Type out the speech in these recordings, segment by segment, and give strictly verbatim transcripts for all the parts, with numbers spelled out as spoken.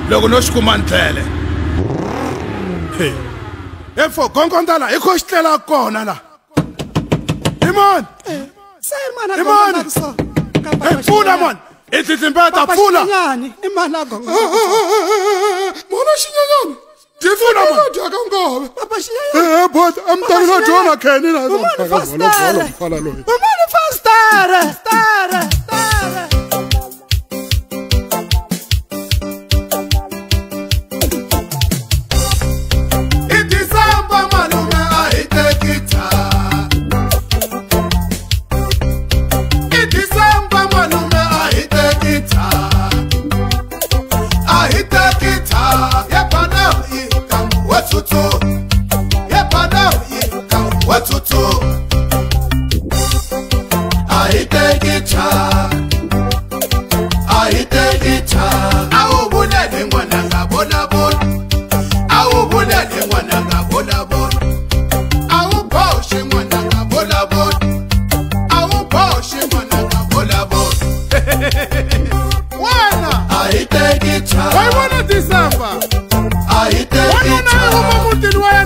loko no xikumandlele hey efo gongondzala i kho xitlela kona la imon Sayimana imon pfula man i tlimbeta pfula imana gongo mona xinyanyani tifuna man Dya kangobe papa eh but am tavina jona kheni na Umani fastere Umani fastere Stare Stare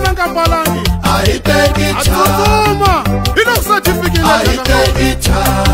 I take it, I take it,